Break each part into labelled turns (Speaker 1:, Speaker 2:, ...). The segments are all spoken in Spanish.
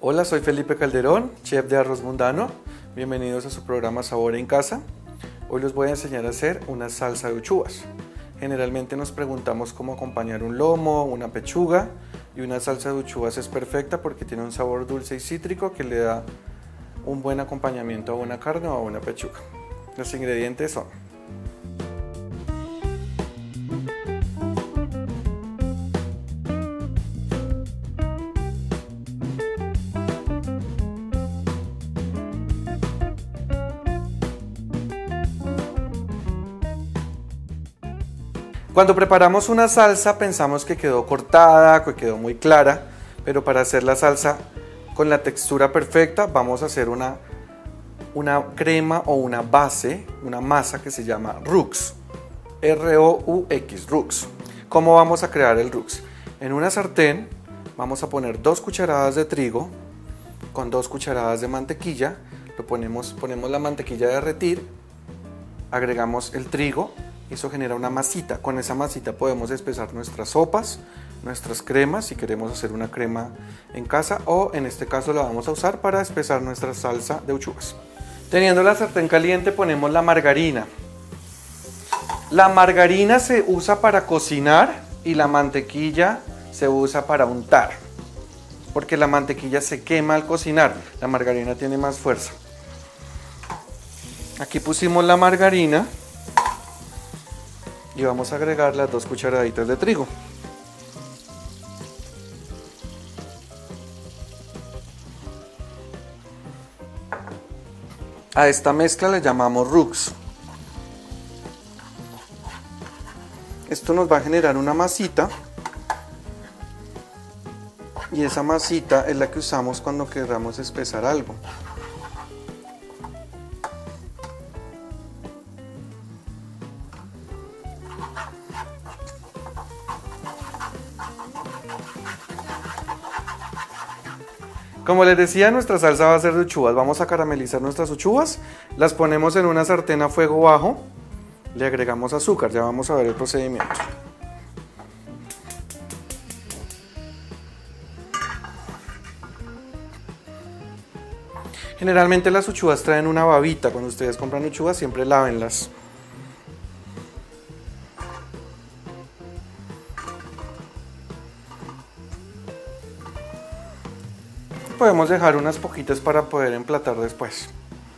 Speaker 1: Hola, soy Felipe Calderón, chef de Arroz Mundano. Bienvenidos a su programa Sabor en Casa. Hoy les voy a enseñar a hacer una salsa de uchuvas. Generalmente nos preguntamos cómo acompañar un lomo, una pechuga, y una salsa de uchuvas es perfecta porque tiene un sabor dulce y cítrico que le da un buen acompañamiento a una carne o a una pechuga. Los ingredientes son: cuando preparamos una salsa pensamos que quedó cortada, que quedó muy clara, pero para hacer la salsa con la textura perfecta vamos a hacer una crema o una base, una masa que se llama roux, R-O-U-X, roux. ¿Cómo vamos a crear el roux? En una sartén vamos a poner 2 cucharadas de trigo con 2 cucharadas de mantequilla, ponemos la mantequilla a derretir, agregamos el trigo. Eso genera una masita. Con esa masita podemos espesar nuestras sopas, nuestras cremas, si queremos hacer una crema en casa, o en este caso la vamos a usar para espesar nuestra salsa de uchuvas. Teniendo la sartén caliente ponemos la margarina. La margarina se usa para cocinar y la mantequilla se usa para untar, porque la mantequilla se quema al cocinar, la margarina tiene más fuerza. Aquí pusimos la margarina y vamos a agregar las 2 cucharaditas de trigo. A esta mezcla le llamamos roux. Esto nos va a generar una masita y esa masita es la que usamos cuando queramos espesar algo. Como les decía, nuestra salsa va a ser de uchuvas. Vamos a caramelizar nuestras uchuvas, las ponemos en una sartén a fuego bajo, le agregamos azúcar, ya vamos a ver el procedimiento. Generalmente las uchuvas traen una babita, cuando ustedes compran uchuvas siempre lávenlas. Podemos dejar unas poquitas para poder emplatar después.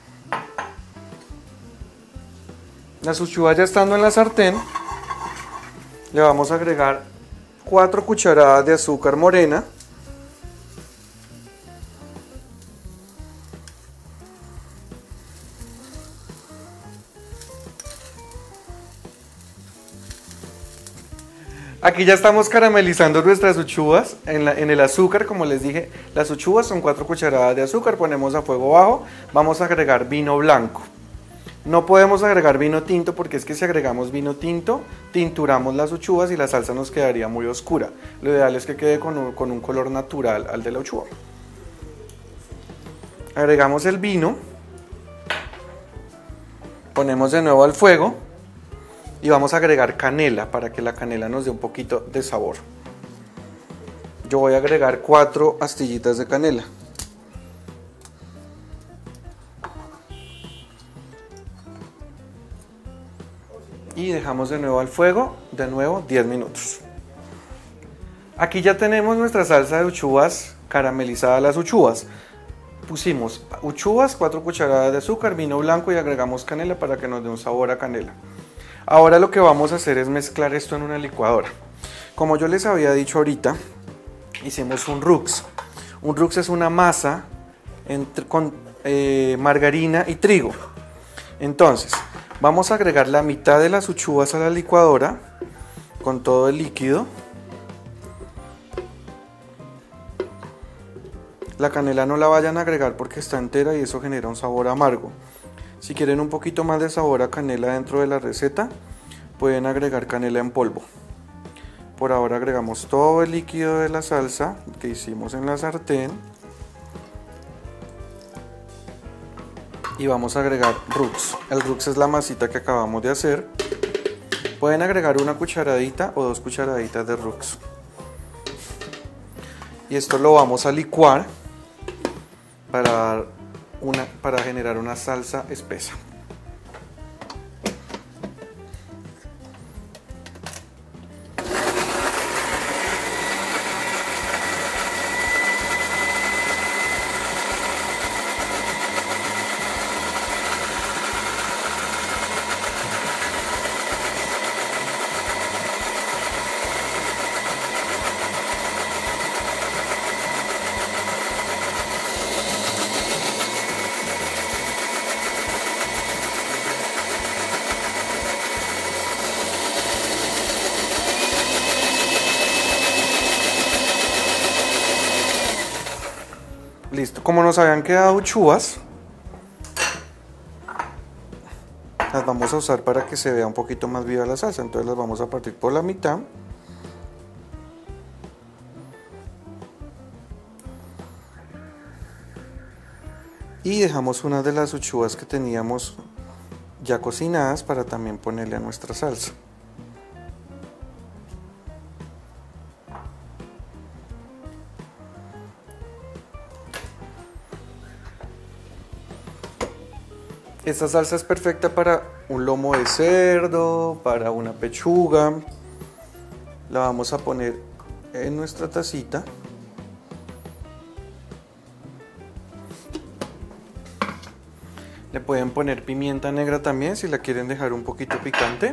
Speaker 1: Las uchuvas ya estando en la sartén, le vamos a agregar 4 cucharadas de azúcar morena, aquí ya estamos caramelizando nuestras uchuvas en el azúcar. Como les dije, las uchuvas son 4 cucharadas de azúcar, ponemos a fuego bajo, vamos a agregar vino blanco. No podemos agregar vino tinto porque es que si agregamos vino tinto, tinturamos las uchuvas y la salsa nos quedaría muy oscura. Lo ideal es que quede con un color natural al de la uchuva. Agregamos el vino, ponemos de nuevo al fuego y vamos a agregar canela para que la canela nos dé un poquito de sabor. Yo voy a agregar 4 astillitas de canela. Y dejamos de nuevo al fuego, 10 minutos. Aquí ya tenemos nuestra salsa de uchuvas caramelizada, las uchuvas. Pusimos uchuvas, 4 cucharadas de azúcar, vino blanco y agregamos canela para que nos dé un sabor a canela. Ahora lo que vamos a hacer es mezclar esto en una licuadora. Como yo les había dicho ahorita, hicimos un roux. Un roux es una masa con margarina y trigo. Entonces, vamos a agregar la mitad de las uchuvas a la licuadora con todo el líquido. La canela no la vayan a agregar porque está entera y eso genera un sabor amargo. Si quieren un poquito más de sabor a canela dentro de la receta, pueden agregar canela en polvo. Por ahora agregamos todo el líquido de la salsa que hicimos en la sartén y vamos a agregar roux. El roux es la masita que acabamos de hacer. Pueden agregar una cucharadita o 2 cucharaditas de roux. Y esto lo vamos a licuar para generar una salsa espesa. Listo, como nos habían quedado uchuvas, las vamos a usar para que se vea un poquito más viva la salsa. Entonces las vamos a partir por la mitad. Y dejamos una de las uchuvas que teníamos ya cocinadas para también ponerle a nuestra salsa. Esta salsa es perfecta para un lomo de cerdo, para una pechuga. La vamos a poner en nuestra tacita. Le pueden poner pimienta negra también si la quieren dejar un poquito picante.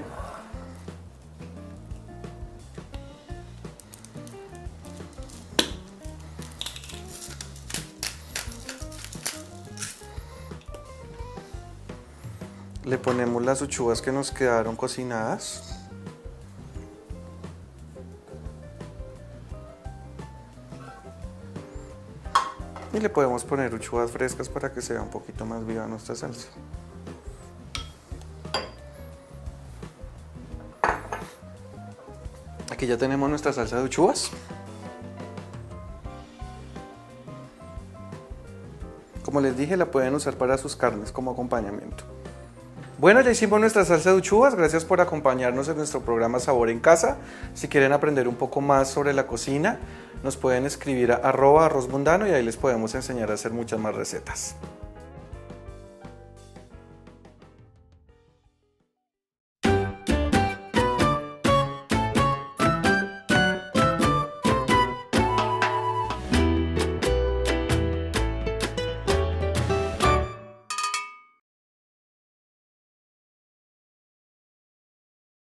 Speaker 1: Le ponemos las uchuvas que nos quedaron cocinadas. Y le podemos poner uchuvas frescas para que se vea un poquito más viva nuestra salsa. Aquí ya tenemos nuestra salsa de uchuvas. Como les dije, la pueden usar para sus carnes como acompañamiento. Bueno, ya hicimos nuestra salsa de uchuvas. Gracias por acompañarnos en nuestro programa Sabor en Casa. Si quieren aprender un poco más sobre la cocina, nos pueden escribir a @arrozmundano y ahí les podemos enseñar a hacer muchas más recetas.